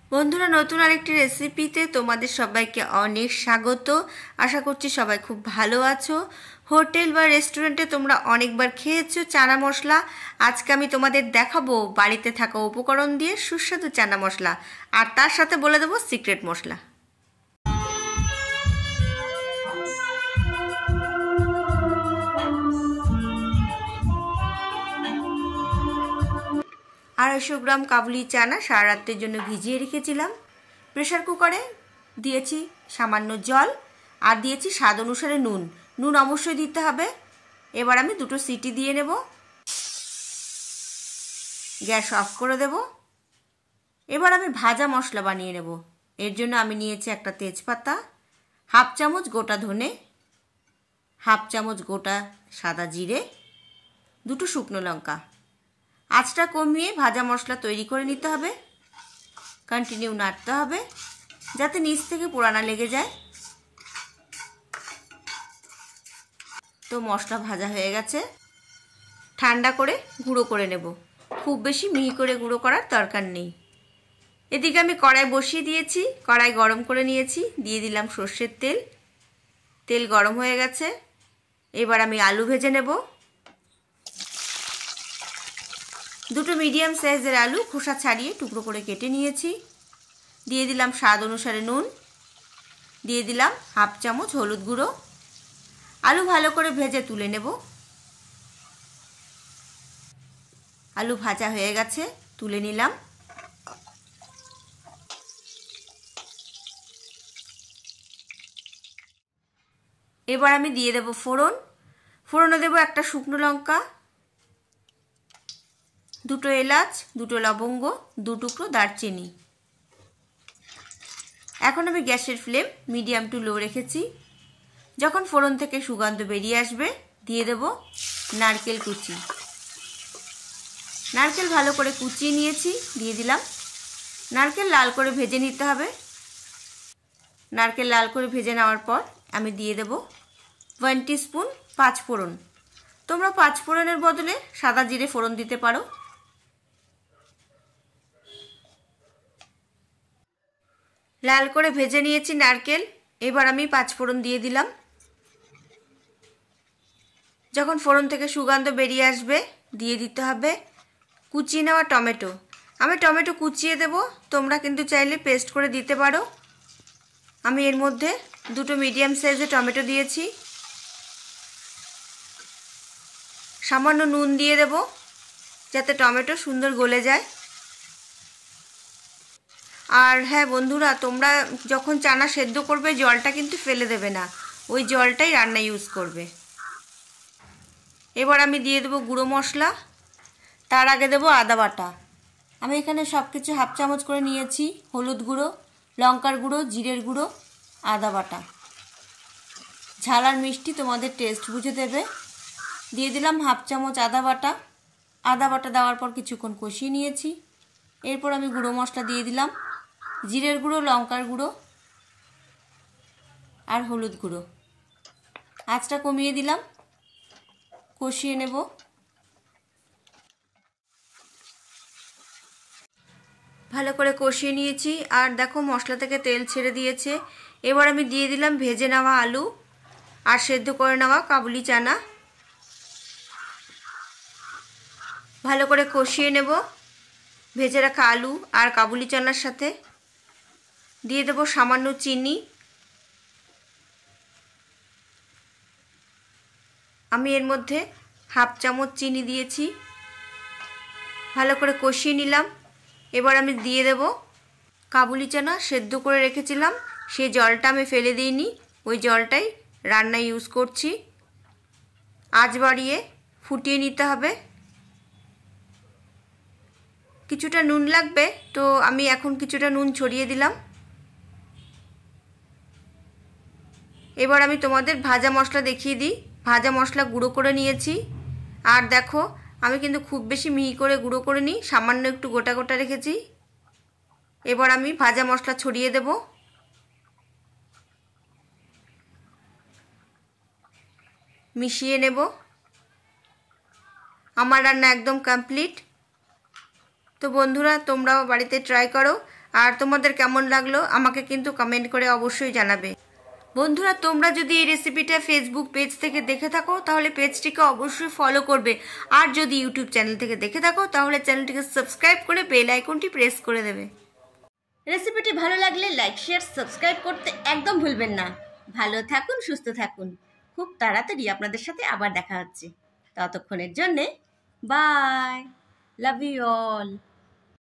বন্ধুরা, নতুন আরেকটি রেসিপিতে তোমাদের সবাইকে অনেক স্বাগত। আশা করছি সবাই খুব ভালো আছো। হোটেল বা রেস্টুরেন্টে তোমরা অনেকবার খেয়েছো চানা মশলা। আজকে আমি তোমাদের দেখাবো বাড়িতে থাকা উপকরণ দিয়ে সুস্বাদু চানা মশলা, আর তার সাথে বলে দেবো সিক্রেট মশলা। 250 গ্রাম কাবুলি চানা সারা রাতের জন্য ভিজিয়ে রেখেছিলাম। প্রেশার কুকারে দিয়েছি সামান্য জল আর দিয়েছি স্বাদ অনুসারে নুন। নুন অবশ্যই দিতে হবে। এবার আমি 2টো সিটি দিয়ে নেব। গ্যাস অফ করে দেব। এবার আমি ভাজা মশলা বানিয়ে নেব। এর জন্য আমি নিয়েছি একটা তেজপাতা, হাফ চামচ গোটা ধনে, হাফ চামচ গোটা সাদা জিরে, 2টো শুকনো লঙ্কা। আঁচটা কমিয়ে ভাজা মশলা তৈরি করে নিতে হবে। কন্টিনিউ নাড়তে হবে যাতে নিচ থেকে পোড়া না লেগে যায়। তো মশলা ভাজা হয়ে গেছে। ঠান্ডা করে গুঁড়ো করে নেব। খুব বেশি মিহি করে গুঁড়ো করার দরকার নেই। এদিকে আমি কড়াই বসিয়ে দিয়েছি। কড়াই গরম করে নিয়েছি। দিয়ে দিলাম সর্ষের তেল। তেল গরম হয়ে গেছে। এবার আমি আলু ভেজে নেব। 2টো মিডিয়াম সাইজের আলু খোসা ছাড়িয়ে টুকরো করে কেটে নিয়েছি। দিয়ে দিলাম স্বাদ অনুসারে নুন। দিয়ে দিলাম হাফ চামচ হলুদ গুঁড়ো। আলু ভালো করে ভেজে তুলে নেব। আলু ভাজা হয়ে গেছে, তুলে নিলাম। এবার আমি দিয়ে দেব ফোড়ন। ফোড়নে দেব একটা শুকনো লঙ্কা, 2টো এলাচ, 2টো লবঙ্গ, 2 টুকরো দারচিনি। এখন আমি গ্যাসের ফ্লেম মিডিয়াম টু লো রেখেছি। যখন ফোড়ন থেকে সুগন্ধ বেরিয়ে আসবে দিয়ে দেব নারকেল কুচি। নারকেল ভালো করে কুচিয়ে নিয়েছি, দিয়ে দিলাম। নারকেল লাল করে ভেজে নিতে হবে। নারকেল লাল করে ভেজে নেওয়ার পর আমি দিয়ে দেব 1 টিস্পুন পাঁচফোড়ন। তোমরা পাঁচফোড়নের বদলে সাদা জিরে ফোড়ন দিতে পারো। লাল করে ভেজে নিয়েছি নারকেল। এবার আমি পাঁচফোড়ন দিয়ে দিলাম। যখন ফোড়ন থেকে সুগন্ধ বেরিয়ে আসবে দিয়ে দিতে হবে কুচিয়ে নেওয়া টমেটো। আমি টমেটো কুচিয়ে দেব, তোমরা কিন্তু চাইলে পেস্ট করে দিতে পারো। আমি এর মধ্যে 2টো মিডিয়াম সাইজের টমেটো দিয়েছি। সামান্য নুন দিয়ে দেব যাতে টমেটো সুন্দর গলে যায়। আর হ্যাঁ বন্ধুরা, তোমরা যখন চানা সেদ্ধ করবে জলটা কিন্তু ফেলে দেবে না, ওই জলটাই রান্নায় ইউজ করবে। এবার আমি দিয়ে দেবো গুঁড়ো মশলা। তার আগে দেবো আদা বাটা। আমি এখানে সব কিছু হাফ চামচ করে নিয়েছি। হলুদ গুঁড়ো, লঙ্কার গুঁড়ো, জিরের গুঁড়ো, আদা বাটা। ঝাল আর মিষ্টি তোমাদের টেস্ট বুঝে দেবে। দিয়ে দিলাম হাফ চামচ আদা বাটা। আদা বাটা দেওয়ার পর কিছুক্ষণ কষিয়ে নিয়েছি। এরপর আমি গুঁড়ো মশলা দিয়ে দিলাম, জিরের গুঁড়ো, লঙ্কার গুঁড়ো আর হলুদ গুঁড়ো। আঁচটা কমিয়ে দিলাম, কষিয়ে নেব। ভালো করে কষিয়ে নিয়েছি আর দেখো মশলা থেকে তেল ছেড়ে দিয়েছে। এবার আমি দিয়ে দিলাম ভেজে নেওয়া আলু আর সেদ্ধ করে নেওয়া কাবুলি চানা। ভালো করে কষিয়ে নেব ভেজে রাখা আলু আর কাবুলি চানার সাথে। দিয়ে দেব সামান্য চিনি। আমি এর মধ্যে হাফ চামচ চিনি দিয়েছি। ভালো করে কষিয়ে নিলাম। এবার আমি দিয়ে দেব কাবুলি চানা সেদ্ধ করে রেখেছিলাম, সেই জলটা আমি ফেলে দিইনি, ওই জলটাই রান্নায় ইউজ করছি। আঁচ বাড়িয়ে ফুটিয়ে নিতে হবে। কিছুটা নুন লাগবে, তো আমি এখন কিছুটা নুন ছড়িয়ে দিলাম। এবার আমি তোমাদের ভাজা মশলা দেখিয়ে দিই। ভাজা মশলা গুঁড়ো করে নিয়েছি। আর দেখো আমি কিন্তু খুব বেশি মিহি করে গুঁড়ো করে নিই, সামান্য একটু গোটা গোটা রেখেছি। এবার আমি ভাজা মশলা ছড়িয়ে দেব। মিশিয়ে নেব। আমার রান্না একদম কমপ্লিট। তো বন্ধুরা, তোমরাও বাড়িতে ট্রাই করো। আর তোমাদের কেমন লাগলো আমাকে কিন্তু কমেন্ট করে অবশ্যই জানাবে। বন্ধুরা, তোমরা যদি এই রেসিপিটা ফেসবুক পেজ থেকে দেখে থাকো তাহলে পেজটিকে অবশ্যই ফলো করবে, আর যদি ইউটিউব চ্যানেল থেকে দেখে থাকো তাহলে চ্যানেলটিকে সাবস্ক্রাইব করে বেল আইকনটি প্রেস করে দেবে। রেসিপিটি ভালো লাগলে লাইক, শেয়ার, সাবস্ক্রাইব করতে একদম ভুলবেন না। ভালো থাকুন, সুস্থ থাকুন। খুব তাড়াতাড়ি আপনাদের সাথে আবার দেখা হচ্ছে। ততক্ষণের জন্যে বাই, লাভ ইউ অল।